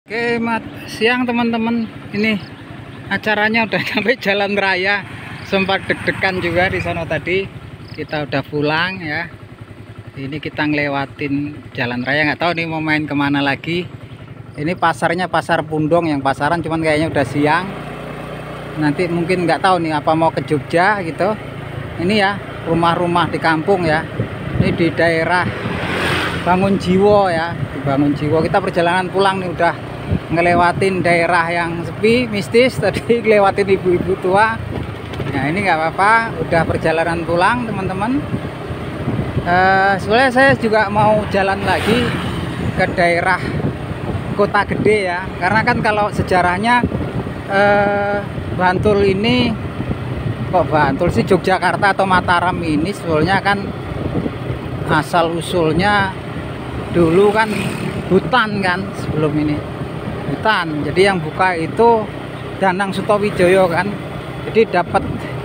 Oke, siang teman-teman. Ini acaranya udah sampai jalan raya. Sempat deg-degan juga di sana tadi. Kita udah pulang ya. Ini kita ngelewatin jalan raya, nggak tahu nih mau main kemana lagi. Ini pasarnya pasar Pundong, yang pasaran cuman kayaknya udah siang. Nanti mungkin nggak tahu nih apa mau ke Jogja gitu. Ini ya rumah-rumah di kampung ya. Ini di daerah Bangun Jiwo ya, di Bangun Jiwo. Kita perjalanan pulang nih, udah ngelewatin daerah yang sepi, mistis. Tadi ngelewatin ibu-ibu tua. Nah ini nggak apa-apa, udah perjalanan pulang teman-teman. Sebenarnya saya juga mau jalan lagi ke daerah Kota Gede ya, karena kan kalau sejarahnya Bantul ini, kok Bantul sih, Yogyakarta atau Mataram ini sebetulnya kan asal usulnya dulu kan hutan kan, sebelum ini hutan. Jadi yang buka itu Danang Sutawijaya kan. Jadi dapat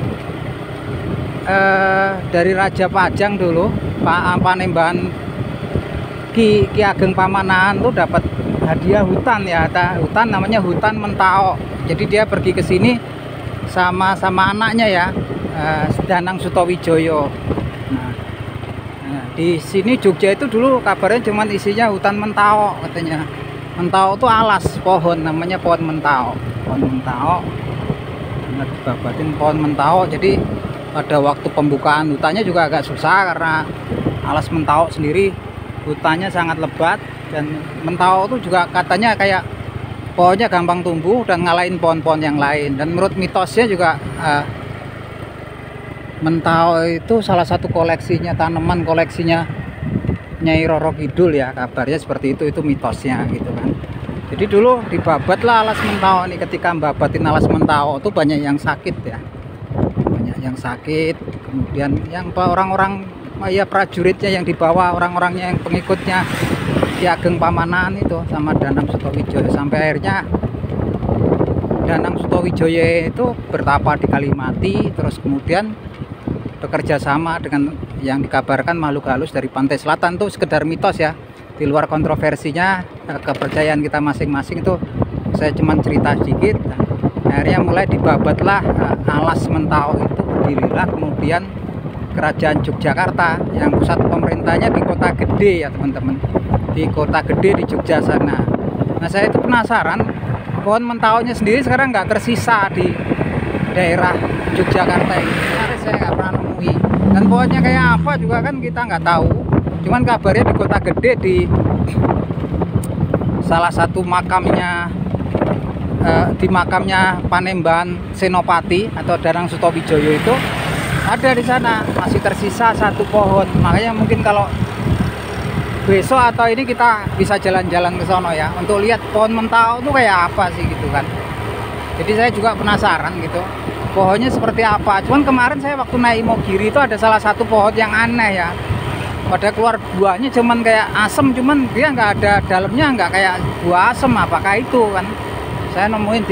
dari Raja Pajang dulu, Pak Panembahan Ki Ageng Pamanahan tuh dapat hadiah hutan ya, hutan namanya hutan Mentao. Jadi dia pergi ke sini sama anaknya ya, Danang Sutawijaya. Nah, di sini Jogja itu dulu kabarnya cuman isinya hutan Mentao katanya. Mentao itu alas pohon, namanya pohon Mentao. Pohon Mentao. Nah, dibabatin pohon Mentao. Jadi pada waktu pembukaan hutannya juga agak susah karena alas Mentao sendiri hutannya sangat lebat, dan Mentao itu juga katanya kayak pohonnya gampang tumbuh dan ngalahin pohon-pohon yang lain. Dan menurut mitosnya juga Mentao itu salah satu koleksinya, tanaman koleksinya Nyai Roro Kidul ya, kabarnya seperti itu mitosnya gitu kan. Jadi dulu dibabat lah alas Mentao ini. Ketika babatin alas Mentao itu banyak yang sakit ya, banyak yang sakit. Kemudian yang orang-orang ya prajuritnya yang dibawa, orang-orangnya yang pengikutnya Ki Ageng Pamanahan itu sama Danang Sutawijaya, sampai akhirnya Danang Sutawijaya itu bertapa di Kalimati, terus kemudian bekerja sama dengan yang dikabarkan makhluk halus dari pantai selatan. Tuh sekedar mitos ya, di luar kontroversinya, kepercayaan kita masing-masing itu saya cuman cerita sedikit. Akhirnya mulai dibabatlah alas Mentao itu, berdirilah kemudian Kerajaan Yogyakarta yang pusat pemerintahnya di Kota Gede ya teman-teman, di Kota Gede di Jogja sana. Nah saya itu penasaran, pohon Mentaonya sendiri sekarang nggak tersisa di daerah Yogyakarta ini. Sebenarnya saya nggak pernah nemui, dan pohonnya kayak apa juga kan kita nggak tahu. Cuman kabarnya di Kota Gede, di salah satu makamnya, di makamnya Panembahan Senopati atau Danang Sutawijaya itu ada di sana, masih tersisa satu pohon. Makanya mungkin kalau besok atau ini kita bisa jalan-jalan ke sono ya, untuk lihat pohon Mentao itu kayak apa sih gitu kan. Jadi saya juga penasaran gitu, pohonnya seperti apa. Cuman kemarin saya waktu naik Imogiri itu ada salah satu pohon yang aneh ya, pada keluar buahnya cuman kayak asem, cuman dia nggak ada dalamnya, nggak kayak buah asem. Apakah itu kan saya nemuin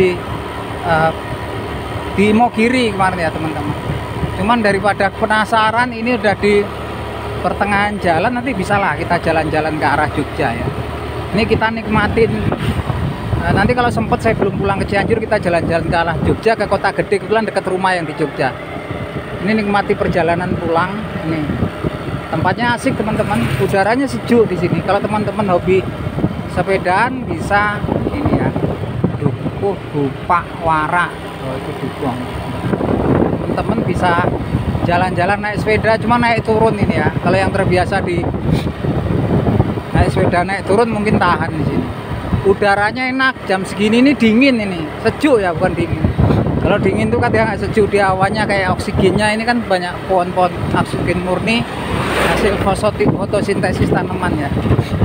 di Imogiri kemarin ya teman-teman. Cuman daripada penasaran, ini udah di pertengahan jalan, nanti bisalah kita jalan-jalan ke arah Jogja ya. Ini kita nikmatin. Nanti kalau sempat saya belum pulang ke Cianjur, kita jalan-jalan ke arah Jogja, ke Kota Gede, kebetulan dekat rumah yang di Jogja. Ini nikmati perjalanan pulang. Ini tempatnya asik teman-teman, udaranya sejuk di sini. Kalau teman-teman hobi sepedaan bisa ini ya, Dukuh Bupak Wara. Oh itu Dukuh. Teman-teman bisa jalan-jalan naik sepeda, cuma naik turun ini ya. Kalau yang terbiasa di naik sepeda naik turun mungkin tahan di sini. Udaranya enak, jam segini ini dingin, ini sejuk ya, bukan dingin. Kalau dingin tuh kadang sejuk, di awannya kayak oksigennya. Ini kan banyak pohon-pohon oksigen murni hasil fotosintesis tanaman ya.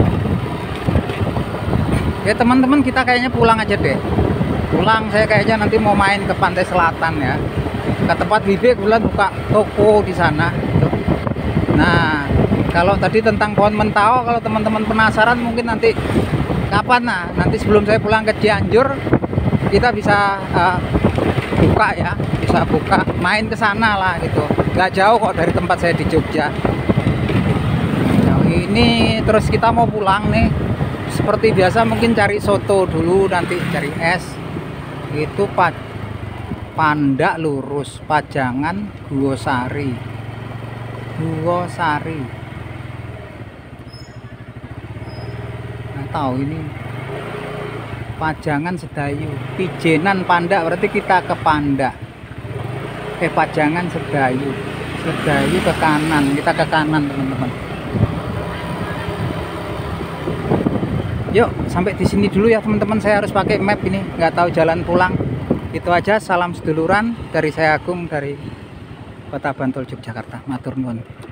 Ya teman-teman, kita kayaknya pulang aja deh. Pulang, saya kayaknya nanti mau main ke pantai selatan ya, ke tempat Bibi kebetulan buka toko di sana. Nah, kalau tadi tentang pohon Mentao, kalau teman-teman penasaran mungkin nanti kapan, nah nanti sebelum saya pulang ke Cianjur kita bisa buka ya, bisa buka main ke sana lah gitu. Nggak jauh kok dari tempat saya di Jogja. Nah, ini terus kita mau pulang nih. seperti biasa mungkin cari soto dulu, nanti cari es. Itu Pandak lurus Pajangan Guosari. Nggak tahu ini Pajangan Sedayu, Pijenan Pandak, berarti kita ke Pandak. Pajangan Sedayu ke kanan, kita ke kanan teman-teman. Yuk sampai di sini dulu ya teman-teman, saya harus pakai map ini, nggak tahu jalan pulang. Itu aja, salam seduluran dari saya Agung dari Kota Bantul, Yogyakarta. Matur nuwun.